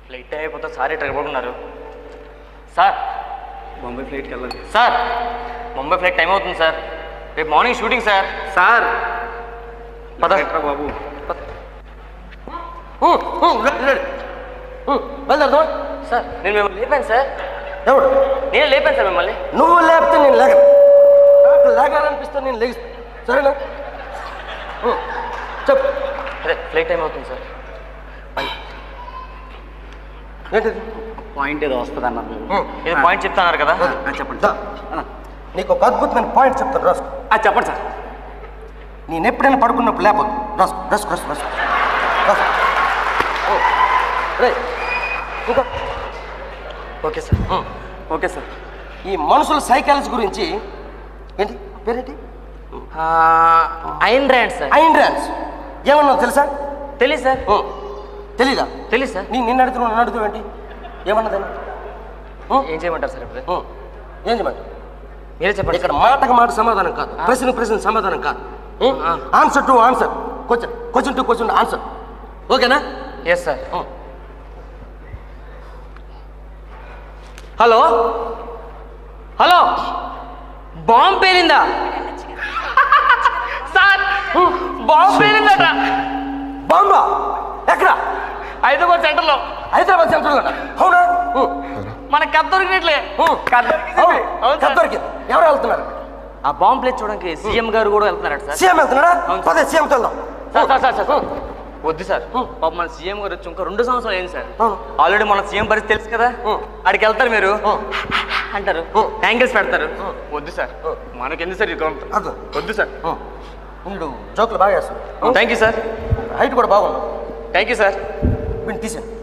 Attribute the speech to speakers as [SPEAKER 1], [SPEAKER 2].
[SPEAKER 1] Flight అయిపోతే sir ఇట్లా పడుకున్నారు సార్.
[SPEAKER 2] ముంబై ఫ్లైట్కి వెళ్ళాలి
[SPEAKER 1] సార్. ముంబై ఫ్లైట్ టైం అవుతుంది సార్. రేపు మార్నింగ్ షూటింగ్ సార్.
[SPEAKER 2] సార్
[SPEAKER 1] పదరా
[SPEAKER 2] బాబు.
[SPEAKER 3] వెళ్దాం
[SPEAKER 1] సార్. నేను మిమ్మల్ని లేపాను సార్.
[SPEAKER 3] ఎవడు?
[SPEAKER 1] నేను లేపాను సార్ మిమ్మల్ని.
[SPEAKER 3] నువ్వు లేపితే నేను లేక నాకు లేగాలనిపిస్తే నేను లేగిస్తాను. సరేనా? చెప్పు.
[SPEAKER 1] అదే ఫ్లైట్ టైం అవుతుంది సార్.
[SPEAKER 3] ఏంటిది?
[SPEAKER 2] పాయింట్ ఏదో వస్తుంది అన్నారు.
[SPEAKER 1] ఇది పాయింట్ చెప్తున్నారు కదా.
[SPEAKER 2] చెప్పండి
[SPEAKER 3] దా. నీకు ఒక అద్భుతమైన పాయింట్ చెప్తాను, రాసుకో.
[SPEAKER 2] చెప్పండి సార్.
[SPEAKER 3] నేను ఎప్పుడైనా పడుకున్నప్పుడు లేకపోతే రాసుకో రాసుకో రాసుకో రాసుకో రాసుకో. రే ఇంకా.
[SPEAKER 1] Okay sir.
[SPEAKER 2] Okay sir.
[SPEAKER 3] ఈ మనుషుల సైకాలజీ గురించి ఏంటి పేరేంటి?
[SPEAKER 1] Ayn Rand sir.
[SPEAKER 3] Ayn Rand's ఏమన్నా తెలుసా?
[SPEAKER 1] తెలీదు సార్.
[SPEAKER 3] తెలీదా?
[SPEAKER 1] తెలీదు సార్.
[SPEAKER 3] నిన్ను అడుగుతున్నావు, నన్ను అడుగుతావు ఏంటి? ఏమన్నది?
[SPEAKER 1] ఏం చేయమంటారు సార్ ఇప్పుడు?
[SPEAKER 3] ఏం చేయమంటారు?
[SPEAKER 1] మీరే చెప్పండి.
[SPEAKER 3] ఇక్కడ మాటకు మాట సమాధానం కాదు, ప్రశ్న సమాధానం కాదు. Answer to answer, question to question answer. ఓకేనా?
[SPEAKER 1] Yes sir. Hello hello, bomb పేలిందా సార్? బాంబు పేలిందట.
[SPEAKER 3] బాంబా? ఎక్కడ?
[SPEAKER 1] హైదరాబాద్ సెంటర్లో.
[SPEAKER 3] హైదరాబాద్ సెంట్రల్. అవునా?
[SPEAKER 1] మనకు కథ దొరికినట్లే.
[SPEAKER 3] కథ దొరికింది. ఎవరు వెళ్తున్నారు?
[SPEAKER 1] ఆ బాంబు ప్లేస్ చూడడానికి సీఎం గారు కూడా వెళ్తున్నారట సార్.
[SPEAKER 3] సీఎం వెళ్తున్నాడా? పదే సీఎంతో వెళ్దాం.
[SPEAKER 1] సార్ వద్దు సార్. పాప మన సీఎం గారు వచ్చి ఇంకా 2 సంవత్సరాలు అయింది సార్. ఆల్రెడీ మన సీఎం పరిస్థితి తెలుసు కదా. అక్కడికి వెళ్తారు, మీరు అంటారు, యాంగిల్స్ పెడతారు. వద్దు సార్, మనకెందుకు సార్? వద్దు సార్.
[SPEAKER 3] వీడు జోకులు బాగా వేస్తాడు.
[SPEAKER 1] Thank you sir.
[SPEAKER 3] హైట్ కూడా బాగుంది.
[SPEAKER 1] Thank you sir.
[SPEAKER 3] వీడిని తీసాను.